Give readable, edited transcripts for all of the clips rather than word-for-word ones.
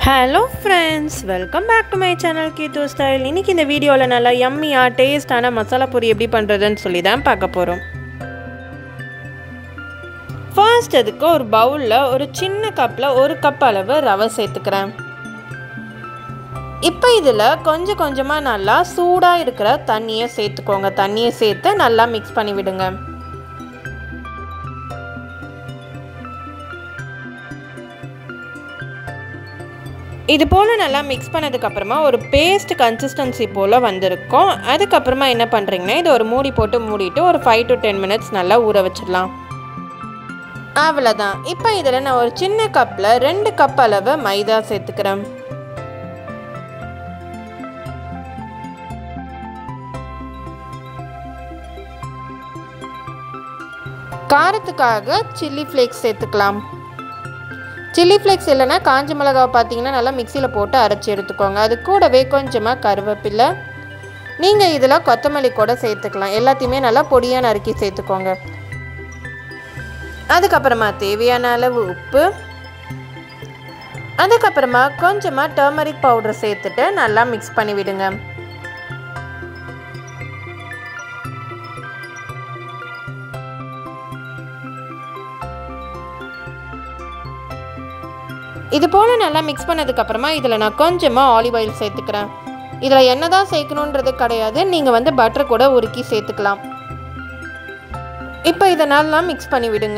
Hello friends, welcome back to my channel Keto Style. இன்னைக்கு இந்த வீடியோல நல்லா yummy-ஆ டேஸ்டான மசாலா பூரி எப்படி பண்றதுன்னு சொல்லி தான் பார்க்க போறோம். ஃபர்ஸ்ட் அதுக்கு ஒரு பவுல்ல ஒரு சின்ன கப்ல 1 கப் அளவு ரவை சேர்த்துக்கிறேன். இப்போ இதுல கொஞ்சம் கொஞ்சமா நல்லா சூடா இருக்கிற தண்ணியை சேர்த்துக்கோங்க. தண்ணியை சேர்த்து நல்லா mix பண்ணி விடுங்க. இது போல நல்லா mix பண்ணதுக்கு அப்புறமா ஒரு பேஸ்ட் கன்சிஸ்டன்சி போல வந்திருக்கும். அதுக்கு அப்புறமா என்ன பண்றீங்கன்னா இது ஒரு மூடி போட்டு மூடிட்டு ஒரு 5 to 10 minutes நல்லா ஊற வச்சிடலாம். அவ்வளவுதான். இப்போ இதல நான் ஒரு சின்ன கப்ல 2 கப் அளவு மைதா சேர்த்துக்கிறேன். காரத்துக்காக சில்லி ஃப்ளேக்ஸ் சேர்த்துக்கலாம். சில்லி ஃப்ளேக்ஸ் இல்லைனா காஞ்ச மிளகாவை பார்த்தீங்கன்னா நல்லா மிக்சியில் போட்டு அரைச்சி எடுத்துக்கோங்க. அது கூடவே கொஞ்சமாக கருவேப்பிலை, நீங்கள் இதில் கொத்தமல்லி கூட சேர்த்துக்கலாம். எல்லாத்தையுமே நல்லா பொடியாக நறுக்கி சேர்த்துக்கோங்க. அதுக்கப்புறமா தேவையான அளவு உப்பு, அதுக்கப்புறமா கொஞ்சமாக டர்மரிக் பவுடர் சேர்த்துட்டு நல்லா மிக்ஸ் பண்ணி விடுங்க. இது போல நல்லா மிக்ஸ் பண்ணதுக்கு அப்புறமா இதில் நான் கொஞ்சமாக ஆலிவ் ஆயில் சேர்த்துக்கிறேன். இதில் எண்ணெய் தான் சேர்க்கணுன்றது கிடையாது, நீங்கள் பட்டர் கூட உருக்கி சேர்த்துக்கலாம். இப்போ இதை நல்லா மிக்ஸ் பண்ணி விடுங்க.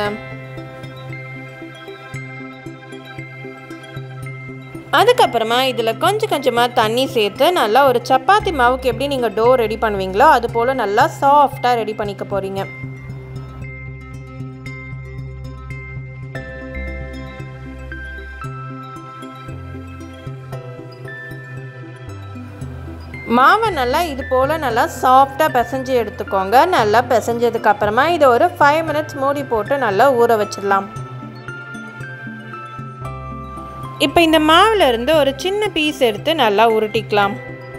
அதுக்கப்புறமா இதில் கொஞ்சம் கொஞ்சமாக தண்ணி சேர்த்து நல்லா ஒரு சப்பாத்தி மாவுக்கு எப்படி நீங்கள் டோ ரெடி பண்ணுவீங்களோ அது போல் நல்லா சாஃப்டாக ரெடி பண்ணிக்க போகிறீங்க. மாவை நல்லா இது போல் நல்லா சாஃப்டாக பிசைஞ்சு எடுத்துக்கோங்க. நல்லா பிசைஞ்சதுக்கு அப்புறமா இதை ஒரு 5 minutes மூடி போட்டு நல்லா ஊற வச்சிடலாம். இப்போ இந்த மாவில் இருந்து ஒரு சின்ன பீஸ் எடுத்து நல்லா உருட்டிக்கலாம்.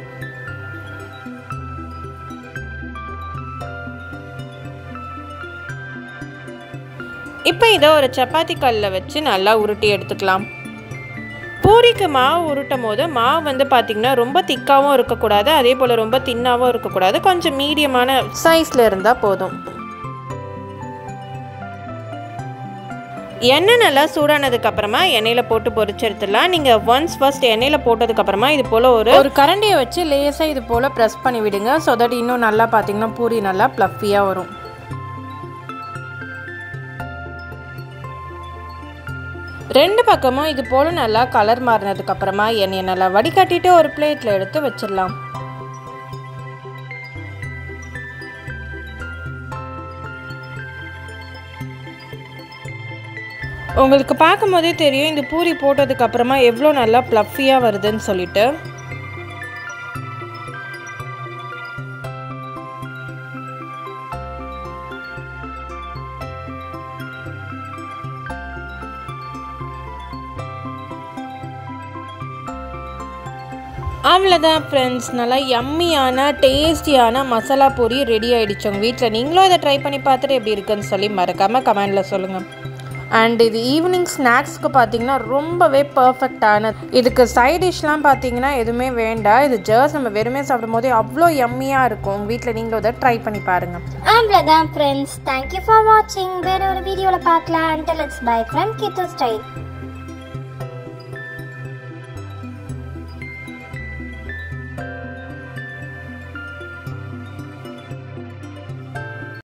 இப்போ இதை ஒரு சப்பாத்தி கல்லில் வச்சு நல்லா உருட்டி எடுத்துக்கலாம். பூரிக்கு மாவு உருட்டும் போது மாவு பார்த்திங்கன்னா ரொம்ப திக்காகவும் இருக்கக்கூடாது, அதே போல் ரொம்ப தின்னாகவும் இருக்கக்கூடாது, கொஞ்சம் மீடியமான சைஸில் இருந்தால் போதும். எண்ணெய் நல்லா சூடானதுக்கப்புறமா எண்ணெயில் போட்டு பொரிச்சு எடுத்துடலாம். நீங்கள் ஃபர்ஸ்ட் எண்ணெயில் போட்டதுக்கப்புறமா இது போல் ஒரு கரண்டியை வச்சு லேசாக இது போல் ப்ரெஸ் பண்ணி விடுங்க. ஸோ தட் இன்னும் நல்லா பார்த்திங்கன்னா பூரி நல்லா ப்ளஃபியாக வரும். ரெண்டு பக்கமும் இது போல் நல்லா கலர் மாறினதுக்கப்புறமா எண்ணெயை நல்லா வடிகட்டிட்டு ஒரு பிளேட்டில் எடுத்து வச்சிடலாம். உங்களுக்கு பார்க்கும் போதே தெரியும் இந்த பூரி போட்டதுக்கப்புறமா எவ்வளோ நல்லா ப்ளஃபியாக வருதுன்னு சொல்லிட்டு. அவ்வளோதான் ஃப்ரெண்ட்ஸ், நல்லா யம்மியான டேஸ்டியான மசாலா பூரி ரெடி ஆகிடுச்சு. உங்கள் வீட்டில் நீங்களும் அதை ட்ரை பண்ணி பார்த்துட்டு எப்படி இருக்குன்னு சொல்லி மறக்காமல் கமெண்டில் சொல்லுங்கள். அண்ட் இது ஈவினிங் ஸ்நாக்ஸ்க்கு பார்த்தீங்கன்னா ரொம்பவே பர்ஃபெக்டான. இதுக்கு சைட் டிஷ்லாம் பார்த்தீங்கன்னா எதுவுமே வேண்டாம். இது ஜஸ்ட் நம்ம வெறுமே சாப்பிடும் போதே அவ்வளோ யம்மியாக இருக்கும். உங்கள் வீட்டில் நீங்களும் அதை ட்ரை பண்ணி பாருங்கள். அவ்வளோதான் ஃப்ரெண்ட்ஸ், தேங்க்யூ ஃபார் வாட்சிங். வேற ஒரு வீடியோவில் பார்க்கலாம். Until it's bye from Keto Style.